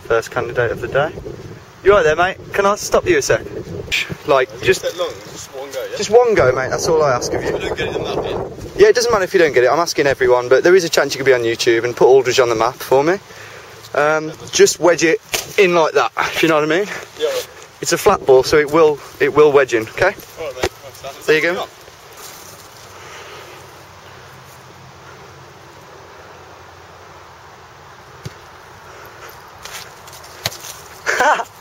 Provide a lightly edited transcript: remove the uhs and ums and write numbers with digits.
First candidate of the day. You right there, mate? Can I stop you a sec? Like, just long, just one go, yeah? Just one go, mate, that's all I ask of you. If I don't get it in that bit. Yeah, it doesn't matter if you don't get it, I'm asking everyone, but there is a chance you could be on YouTube and put Aldridge on the map for me. Just wedge it in like that, if you know what I mean. Yeah, right. It's a flat ball, so it will wedge in, okay? Alright, mate. There you go. Ha!